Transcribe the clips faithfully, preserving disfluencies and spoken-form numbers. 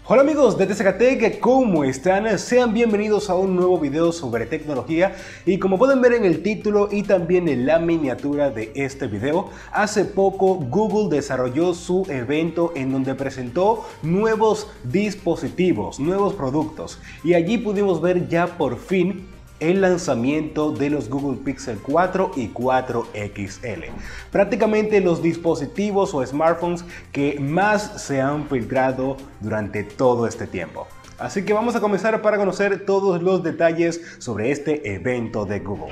Hola amigos de Tzacatec, ¿cómo están? Sean bienvenidos a un nuevo video sobre tecnología y como pueden ver en el título y también en la miniatura de este video, hace poco Google desarrolló su evento en donde presentó nuevos dispositivos, nuevos productos y allí pudimos ver ya por fin el lanzamiento de los Google Pixel cuatro y cuatro X L. Prácticamente los dispositivos o smartphones que más se han filtrado durante todo este tiempo. Así que vamos a comenzar para conocer todos los detalles sobre este evento de Google.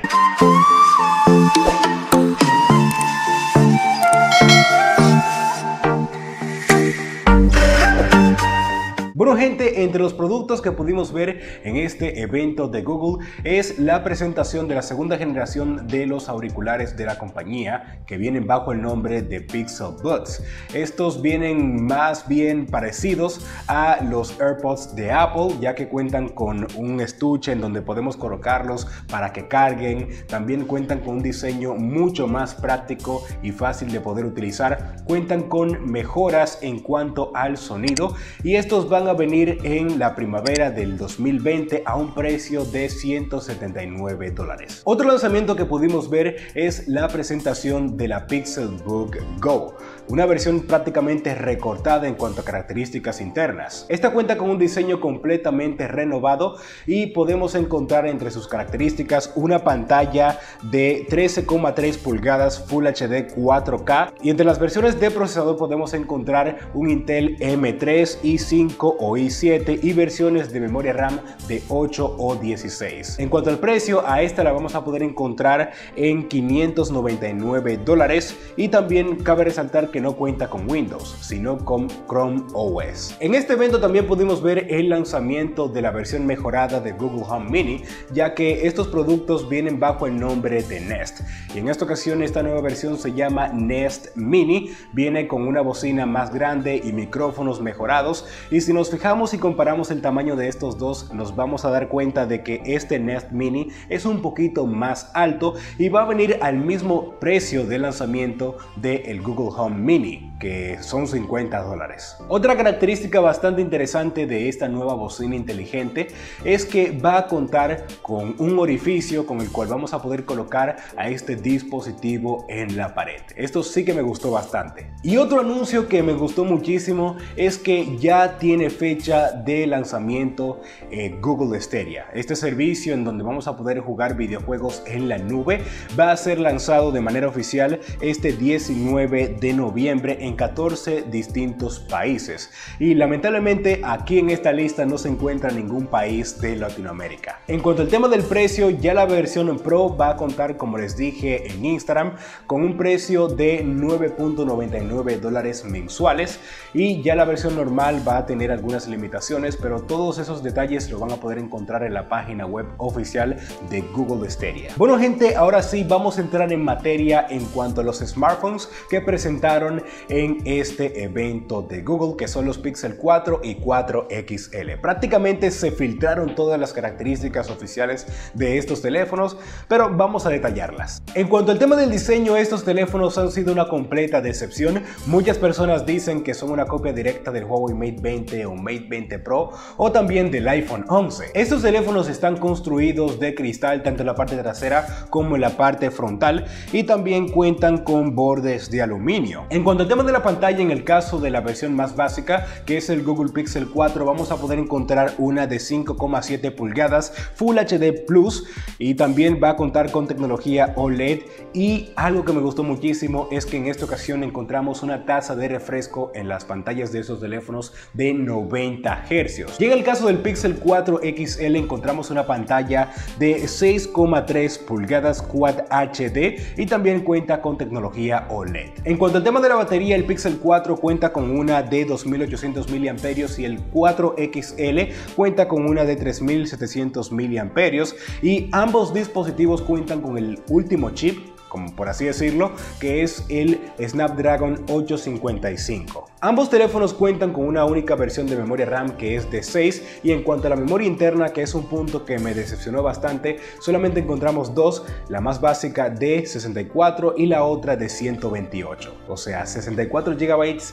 Bueno gente, entre los productos que pudimos ver en este evento de Google es la presentación de la segunda generación de los auriculares de la compañía que vienen bajo el nombre de Pixel Buds. Estos vienen más bien parecidos a los AirPods de Apple, ya que cuentan con un estuche en donde podemos colocarlos para que carguen. También cuentan con un diseño mucho más práctico y fácil de poder utilizar. Cuentan con mejoras en cuanto al sonido y estos van a venir en la primavera del dos mil veinte a un precio de ciento setenta y nueve dólares. Otro lanzamiento que pudimos ver es la presentación de la Pixelbook Go, una versión prácticamente recortada en cuanto a características internas. Esta cuenta con un diseño completamente renovado y podemos encontrar entre sus características una pantalla de trece coma tres pulgadas Full H D cuatro K y entre las versiones de procesador podemos encontrar un Intel M tres, i cinco o i siete y versiones de memoria RAM de ocho o dieciséis. En cuanto al precio, a esta la vamos a poder encontrar en quinientos noventa y nueve dólares y también cabe resaltar que no cuenta con Windows, sino con Chrome O S. En este evento también pudimos ver el lanzamiento de la versión mejorada de Google Home Mini, ya que estos productos vienen bajo el nombre de Nest. Y en esta ocasión esta nueva versión se llama Nest Mini, viene con una bocina más grande y micrófonos mejorados y si nos fijamos y comparamos el tamaño de estos dos, nos vamos a dar cuenta de que este Nest Mini es un poquito más alto y va a venir al mismo precio de lanzamiento del Google Home Mini, que son cincuenta dólares. Otra característica bastante interesante de esta nueva bocina inteligente es que va a contar con un orificio con el cual vamos a poder colocar a este dispositivo en la pared. Esto sí que me gustó bastante. Y otro anuncio que me gustó muchísimo es que ya tiene fecha de lanzamiento eh, Google Stadia. Este servicio en donde vamos a poder jugar videojuegos en la nube va a ser lanzado de manera oficial este diecinueve de noviembre en catorce distintos países y lamentablemente aquí en esta lista no se encuentra ningún país de Latinoamérica. En cuanto al tema del precio, ya la versión Pro va a contar, como les dije en Instagram, con un precio de nueve punto noventa y nueve dólares mensuales y ya la versión normal va a tener algunas limitaciones, pero todos esos detalles lo van a poder encontrar en la página web oficial de Google Stadia. Bueno gente, ahora sí vamos a entrar en materia en cuanto a los smartphones que presentaron en este evento de Google, que son los Pixel cuatro y cuatro X L. Prácticamente se filtraron todas las características oficiales de estos teléfonos, pero vamos a detallarlas. En cuanto al tema del diseño, estos teléfonos han sido una completa decepción. Muchas personas dicen que son una copia directa del Huawei Mate veinte o Mate veinte Pro o también del iPhone once. Estos teléfonos están construidos de cristal tanto en la parte trasera como en la parte frontal y también cuentan con bordes de aluminio. En cuanto al tema de la pantalla, en el caso de la versión más básica, que es el Google Pixel cuatro, vamos a poder encontrar una de cinco coma siete pulgadas Full H D Plus y también va a contar con tecnología O L E D y algo que me gustó muchísimo es que en esta ocasión encontramos una tasa de refresco en las pantallas de esos teléfonos de noventa hercios. Y en el caso del Pixel cuatro X L encontramos una pantalla de seis coma tres pulgadas Quad H D y también cuenta con tecnología O L E D. En cuanto al tema de la batería, el Pixel cuatro cuenta con una de dos mil ochocientos miliamperios y el cuatro X L cuenta con una de tres mil setecientos miliamperios y ambos dispositivos cuentan con el último chip, como por así decirlo, que es el Snapdragon ocho cincuenta y cinco. Ambos teléfonos cuentan con una única versión de memoria RAM que es de seis y en cuanto a la memoria interna, que es un punto que me decepcionó bastante, solamente encontramos dos, la más básica de sesenta y cuatro y la otra de ciento veintiocho, o sea sesenta y cuatro gigabytes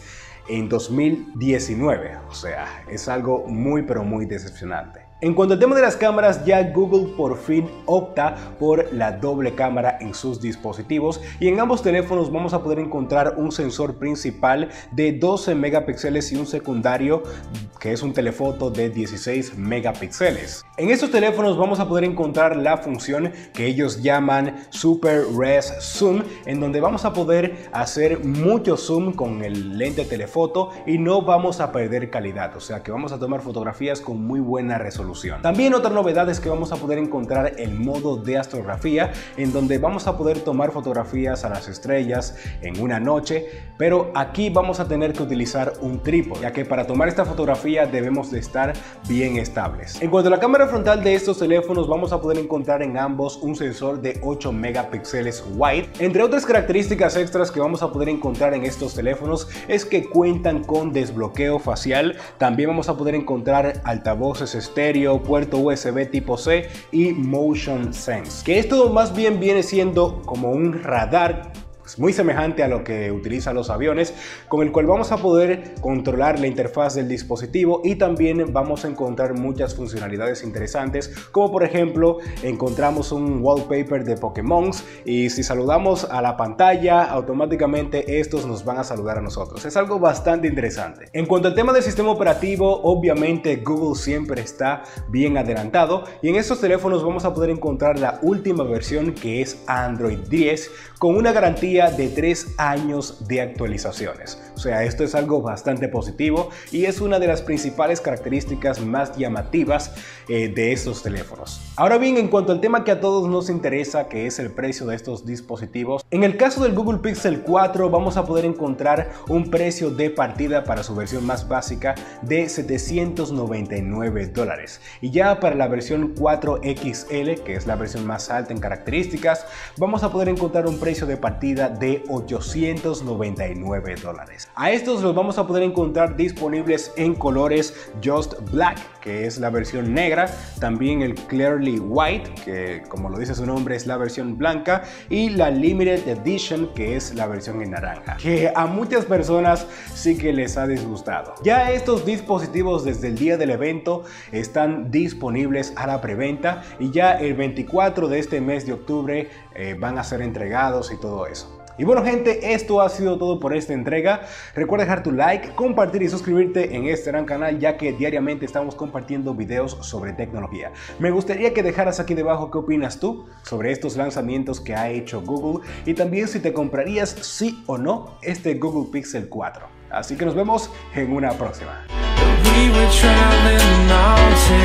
en dos mil diecinueve. O sea, es algo muy pero muy decepcionante. En cuanto al tema de las cámaras, ya Google por fin opta por la doble cámara en sus dispositivos y en ambos teléfonos vamos a poder encontrar un sensor principal de doce megapíxeles y un secundario que es un telefoto de dieciséis megapíxeles. En estos teléfonos vamos a poder encontrar la función que ellos llaman Super Res Zoom, en donde vamos a poder hacer mucho zoom con el lente telefoto y no vamos a perder calidad, o sea que vamos a tomar fotografías con muy buena resolución. También otra novedad es que vamos a poder encontrar el modo de astrografía, en donde vamos a poder tomar fotografías a las estrellas en una noche, pero aquí vamos a tener que utilizar un trípode, ya que para tomar esta fotografía debemos de estar bien estables. En cuanto a la cámara frontal de estos teléfonos, vamos a poder encontrar en ambos un sensor de ocho megapíxeles wide. Entre otras características extras que vamos a poder encontrar en estos teléfonos es que cuentan con desbloqueo facial, también vamos a poder encontrar altavoces estéreo, puerto U S B tipo C y Motion Sense, que esto más bien viene siendo como un radar pues muy semejante a lo que utilizan los aviones, con el cual vamos a poder controlar la interfaz del dispositivo y también vamos a encontrar muchas funcionalidades interesantes, como por ejemplo encontramos un wallpaper de Pokémon y si saludamos a la pantalla automáticamente estos nos van a saludar a nosotros. Es algo bastante interesante. En cuanto al tema del sistema operativo, obviamente Google siempre está bien adelantado y en estos teléfonos vamos a poder encontrar la última versión, que es Android diez, con una garantía de tres años de actualizaciones. O sea, esto es algo bastante positivo y es una de las principales características más llamativas eh, de estos teléfonos. Ahora bien, en cuanto al tema que a todos nos interesa, que es el precio de estos dispositivos, en el caso del Google Pixel cuatro vamos a poder encontrar un precio de partida para su versión más básica de setecientos noventa y nueve dólares, y ya para la versión cuatro equis ele, que es la versión más alta en características, vamos a poder encontrar un precio de partida de ochocientos noventa y nueve dólares. A estos los vamos a poder encontrar disponibles en colores Just Black, que es la versión negra, también el Clearly White, que como lo dice su nombre es la versión blanca, y la Limited Edition, que es la versión en naranja, que a muchas personas sí que les ha disgustado. Ya estos dispositivos desde el día del evento están disponibles a la preventa y ya el veinticuatro de este mes de octubre eh, van a ser entregados y todo eso. Y bueno gente, esto ha sido todo por esta entrega. Recuerda dejar tu like, compartir y suscribirte en este gran canal, ya que diariamente estamos compartiendo videos sobre tecnología. Me gustaría que dejaras aquí debajo qué opinas tú sobre estos lanzamientos que ha hecho Google y también si te comprarías sí o no este Google Pixel cuatro. Así que nos vemos en una próxima. We were traveling the mountains.